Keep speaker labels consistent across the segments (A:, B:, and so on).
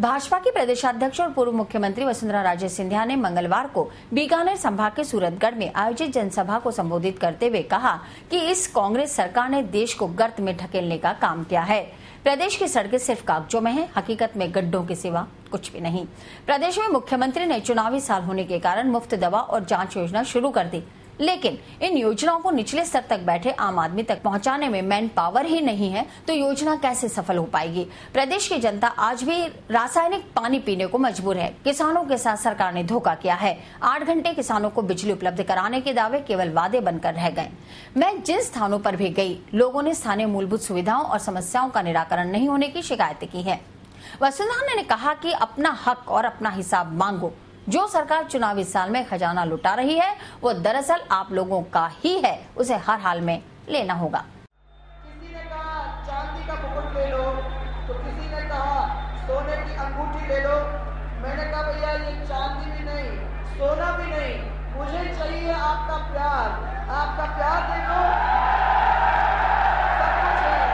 A: भाजपा की प्रदेशाध्यक्ष और पूर्व मुख्यमंत्री वसुंधरा राजे सिंधिया ने मंगलवार को बीकानेर संभाग के सूरतगढ़ में आयोजित जनसभा को संबोधित करते हुए कहा कि इस कांग्रेस सरकार ने देश को गर्त में ढकेलने का काम किया है। प्रदेश की सड़कें सिर्फ कागजों में हैं, हकीकत में गड्ढों के सिवा कुछ भी नहीं। प्रदेश में मुख्यमंत्री ने चुनावी साल होने के कारण मुफ्त दवा और जांच योजना शुरू कर दी, लेकिन इन योजनाओं को निचले स्तर तक बैठे आम आदमी तक पहुंचाने में मैन पावर ही नहीं है तो योजना कैसे सफल हो पाएगी। प्रदेश की जनता आज भी रासायनिक पानी पीने को मजबूर है। किसानों के साथ सरकार ने धोखा किया है। 8 घंटे किसानों को बिजली उपलब्ध कराने के दावे केवल वादे बनकर रह गए। मैं जिन स्थानों पर भी गई, लोगों ने स्थानीय मूलभूत सुविधाओं और समस्याओं का निराकरण नहीं होने की शिकायतें की है। वसुंधरा ने कहा कि अपना हक और अपना हिसाब मांगो। जो सरकार चुनावी साल में खजाना लुटा रही है वो दरअसल आप लोगों का ही है, उसे हर हाल में लेना होगा।
B: किसी ने कहा चांदी का मुकुट ले लो, तो किसी ने कहा सोने की अंगूठी ले लो। मैंने कहा भैया ये चांदी भी नहीं, सोना भी नहीं, मुझे चाहिए आपका प्यार। आपका प्यार देखो, सब कुछ है।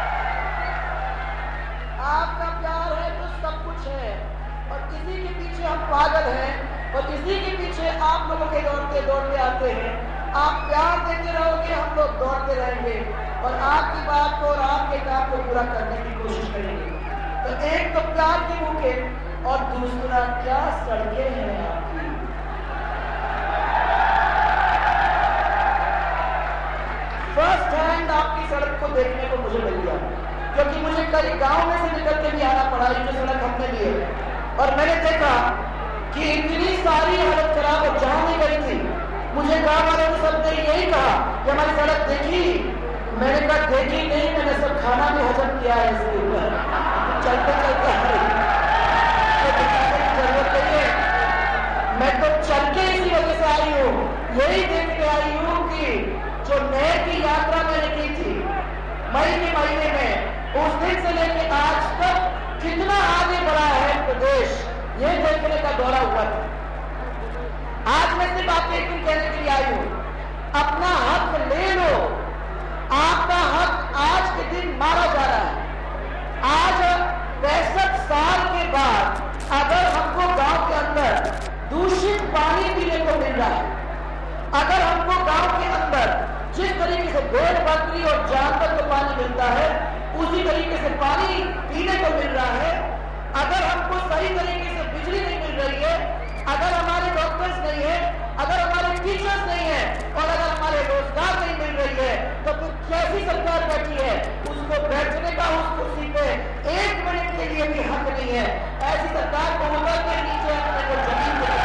B: आपका प्यार है तो सब कुछ है। और इसी के पीछे हम पागल हैं और इसी के पीछे आप लोगों के दौड़ते आते हैं। आप प्यार देते रहोगे, हम लोग दौड़ते रहेंगे और आपकी बात को और आपके काम को पूरा करने की कोशिश करेंगे। तो एक तो प्यार के भूखे और दूसरा क्या सड़कें हैं आपकी। फर्स्ट हैंड आपकी सड़क को देखने को मुझे मिल गया, क्योंकि मुझे कई गांव में से निकल के भी आना पड़ा। ये जो सड़क हमने ली है और मैंने देखा कि इतनी सारी हालत खराब और जहां नहीं गई थी, मुझे गांव वालों ने सबने यही कहा कि हमारी सड़क देखी। मैंने कहा देखी नहीं, मैंने सब खाना भी हजम किया है इसके ऊपर। चलते चलते जरूरत नहीं है। मैं तो चल के इसी वजह से आई हूँ, यही देख के आई हूँ कि जो नहर की यात्रा मैंने की थी मई के महीने में, उस दिन से लेकर आज तक कितना आगे बढ़ा है प्रदेश, ये देखने का दौरा हुआ था। आज मैं सिर्फ आपको एक दिन कहने के लिए आई हूं, अपना हक ले लो। आपका हक आज के दिन मारा जा रहा है। आज 65 साल के बाद अगर हमको गांव के अंदर दूषित पानी पीने को मिल रहा है, अगर हमको गांव के अंदर जिस तरीके से भेड़ बकरी और जानवर को पानी मिलता है उसी तरीके से पानी पीने को मिल रहा है, अगर हमको सही तरीके से बिजली नहीं मिल रही है, अगर हमारे डॉक्टर्स नहीं है, अगर हमारे टीचर्स नहीं है और अगर हमारे रोजगार नहीं मिल रही है, तो फिर कैसी सरकार बैठी है। उसको बैठने का उस कुर्सी पे 1 मिनट के लिए भी हक नहीं है। ऐसी सरकार को उतर के नीचे अपने को जमीन पे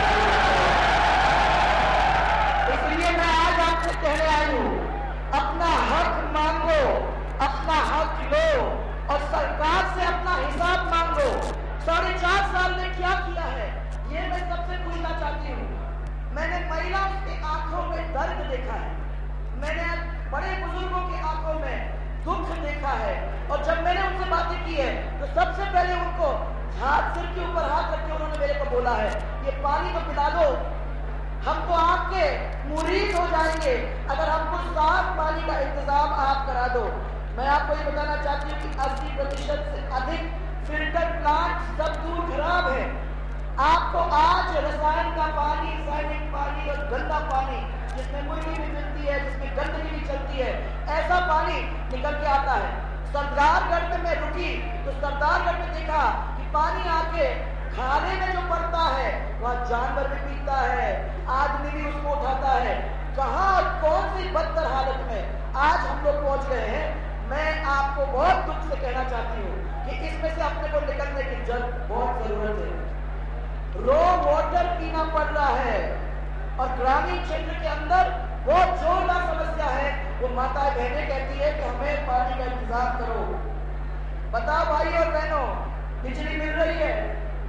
B: इसलिए मैं आज आपसे कहने आई हूँ, अपना हक मांगो, अपना हक लो और सरकार से अपना हिसाब मांगो। 4.5 साल में क्या किया है ये मैं सबसे पूछना चाहती हूँ। मैंने महिलाओं की आंखों में दर्द देखा है, मैंने बड़े बुजुर्गों की आंखों में दुख देखा है और जब मैंने उनसे बातें की है तो सबसे पहले उनको सिर के ऊपर हाथ रख के उन्होंने मेरे को बोला है ये पानी तो पिला दो, हम तो आपके मुरीद हो जाएंगे अगर हमको साफ पानी का इंतजाम आप करा दो। मैं आपको ये बताना चाहती हूँ कि 80% से अधिक फिल्टर प्लांट सब दूर खराब है। आपको आज रसायन का पानी, रासायनिक पानी और गंदा पानी जिसमें मुर्गी भी मिलती है, जिसमें गंदगी भी चलती है, ऐसा पानी निकल के आता है। सरदारगढ़ में मैं रुकी तो सरदारगढ़ में देखा कि पानी आके खाने में जो पड़ता है वहाँ जानवर भी पीता है, आदमी भी उसको उठाता है। कहाँ और कौन सी बदतर हालत में आज हम लोग पहुंच गए हैं। मैं आपको बहुत दुख से कहना चाहती हूँ कि इसमें से अपने को निकलने की बहुत जरूरत है। रो वाटर पीना पड़ रहा है और ग्रामीण क्षेत्र के अंदर बहुत जोरदार समस्या है। वो माताएं बहनें कहती है कि हमें पानी का इंतजाम करो। बताओ भाई और बहनों, बिजली मिल रही है?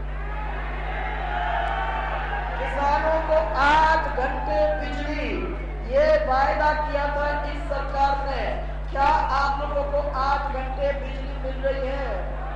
B: किसानों को 8 घंटे बिजली, ये वायदा किया था इस सरकार ने। क्या आप लोगों को 8 घंटे बिजली मिल रही है?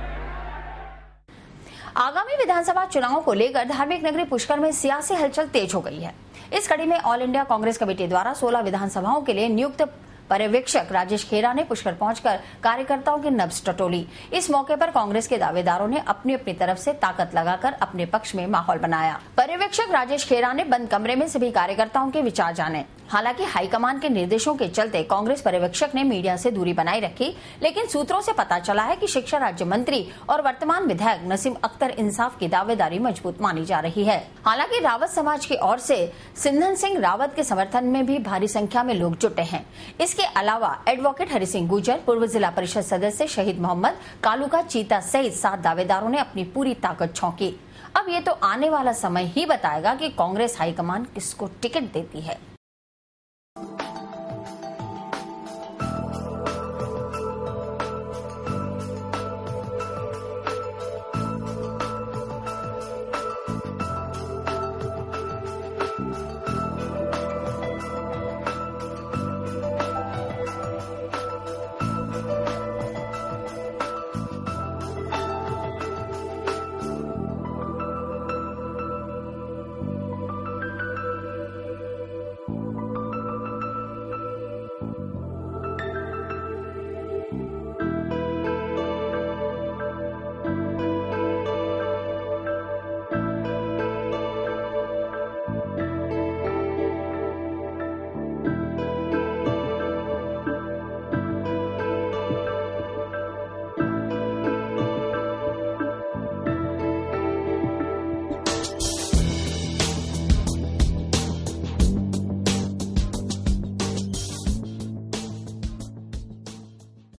A: आगामी विधानसभा चुनाव को लेकर धार्मिक नगरी पुष्कर में सियासी हलचल तेज हो गई है। इस कड़ी में ऑल इंडिया कांग्रेस कमेटी द्वारा 16 विधानसभाओं के लिए नियुक्त पर्यवेक्षक राजेश खेरा ने पुष्कर पहुंचकर कार्यकर्ताओं की नब्ज टटोली। इस मौके पर कांग्रेस के दावेदारों ने अपनी अपनी तरफ से ताकत लगाकर अपने पक्ष में माहौल बनाया। पर्यवेक्षक राजेश खेरा ने बंद कमरे में सभी कार्यकर्ताओं के विचार जाने। हालांकि हाईकमान के निर्देशों के चलते कांग्रेस पर्यवेक्षक ने मीडिया से दूरी बनाए रखी, लेकिन सूत्रों से पता चला है कि शिक्षा राज्य मंत्री और वर्तमान विधायक नसीम अख्तर इंसाफ की दावेदारी मजबूत मानी जा रही है। हालांकि रावत समाज की ओर से सिंधन सिंह रावत के समर्थन में भी भारी संख्या में लोग जुटे हैं। इसके अलावा एडवोकेट हरि सिंह गुर्जर, पूर्व जिला परिषद सदस्य शहीद मोहम्मद कालूका चीता सहित 7 दावेदारों ने अपनी पूरी ताकत झोंकी। अब ये तो आने वाला समय ही बताएगा कि कांग्रेस हाईकमान किसको टिकट देती है।